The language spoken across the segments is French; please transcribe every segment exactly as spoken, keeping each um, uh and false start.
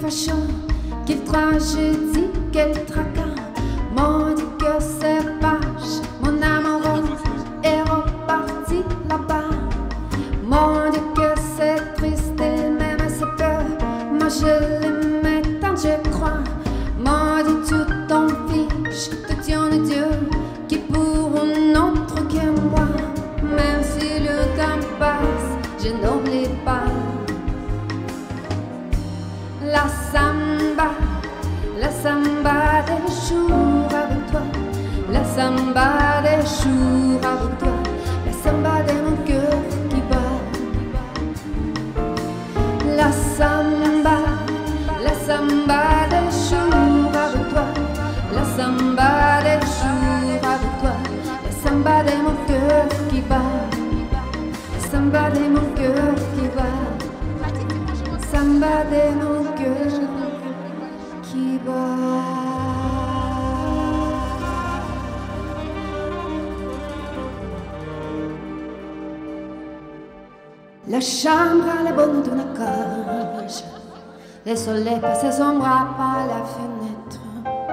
machin, quelle tragédie, quel tracas. Mon Dieu que c'est vache, mon amoureux est reparti là-bas. Mon Dieu que c'est triste et même c'est peur. Moi je l'aimais tant je crois. Mon Dieu tu t'en fiches de Dieu de Dieu qui pour un autre que moi. Même si le temps passe, je n'oublie pas la samba, la samba des jours avec toi, la samba des jours avec toi, la samba de mon cœur qui bat. La samba, la samba des jours avec toi, la samba des jours avec toi, la samba de mon cœur qui bat, la samba de mon cœur qui bat, samba de mon cœur qui bat. La chambre à la bonne de la cage, le soleil passe son bras par la fenêtre.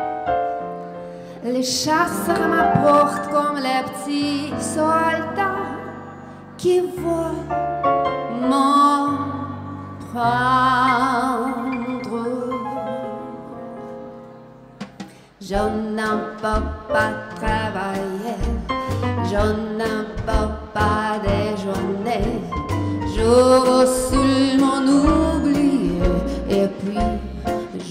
Les chasseurs m'apportent comme les petits soldats qui veulent m'en prendre. Je n'en peux pas travailler, je n'en peux pas déjeuner. Je veux seulement oublier et puis je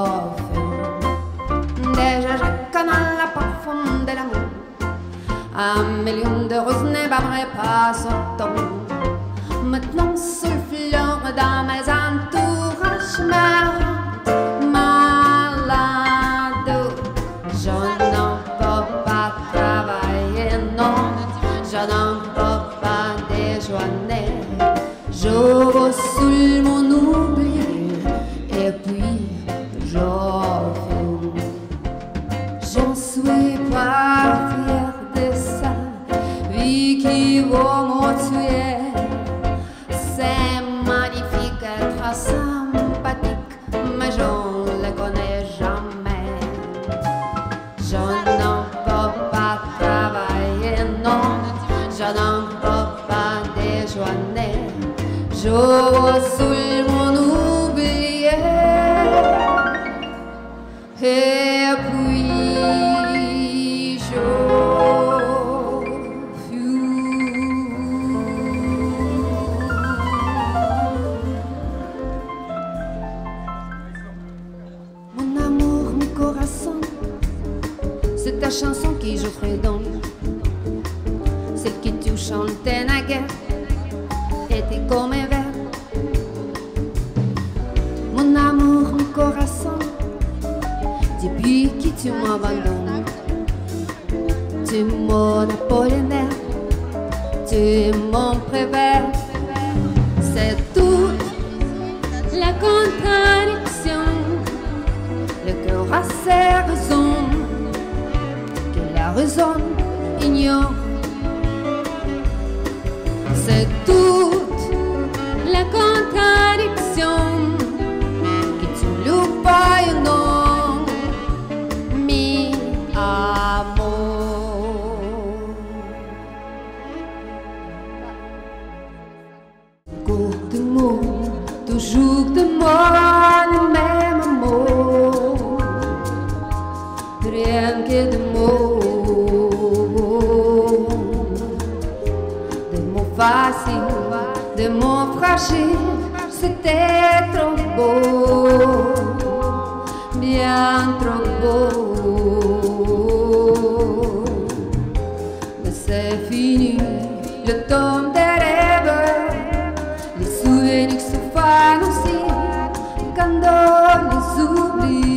fume. Déjà je connais le parfum de l'amour. Un million de roses ne barrerait pas son ton. Maintenant seul fleur dans mes entourages me malade. Je n'en peux pas travailler, non, je n'en peux pas déjeuner. Je veux seulement oublier et puis je fume. J'en suis pas fière de ça, vie qui va me tuer. C'est magnifique, être sympathique, mais je ne le connais jamais. Je n'en peux pas travailler, non, je n'en peux pas déjeuner. Je veux seulement oublier et puis je fume. Mon amour, mon corazon, c'est ta chanson qui je fredonne, celle que tu chantais naguère était comme un verre. Mon amour, mon corazon, depuis que tu m'abandonnes, tu es mon Apollinaire, tu es mon Prévert. C'est toute la contradiction, le cœur a ses raisons que la raison ignore. C'est toute la contradiction que tu loupes pas un nom, mi amour. Cours de mots, toujours de moi le même mot, rien que de mots. Facile, de mots fragiles, c'était trop beau, bien trop beau. Mais c'est fini, le temps des rêves, les souvenirs se fanent aussi quand on les oublie.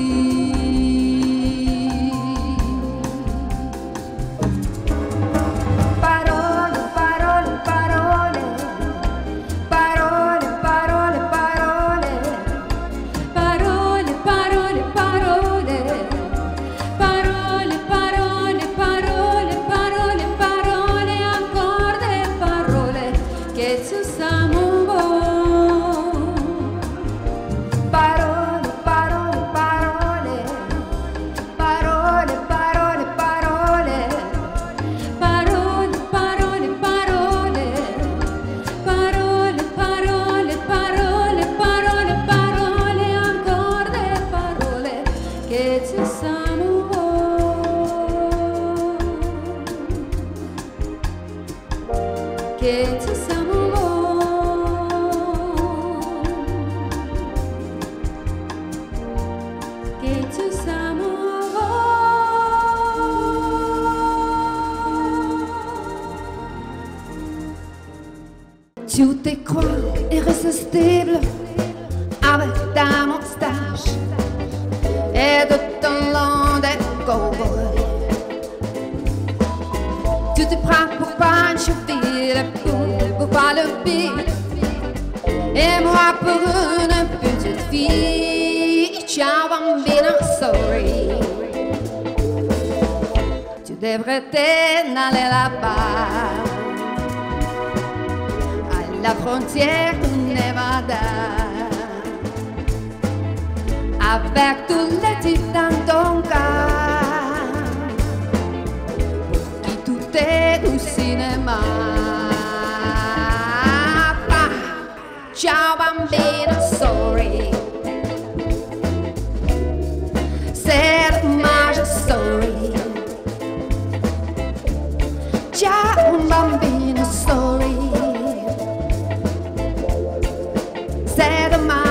Parole, che tu siamo che tu siamo tu te crois irrésistible avec ta moustache et de ton long des cowboys. Tu te prends pour pas une cheville, pour, pour pas le beat, et moi pour une petite fille. Ciao bambina, sorry. Tu devrais t'en aller là-bas, à la frontière du Nevada, avec tous les types dans ton cas, pour qui tout est au cinéma. Ciao bambina, sorry. C'est dommage, sorry. Ciao bambina, sorry. C'est dommage.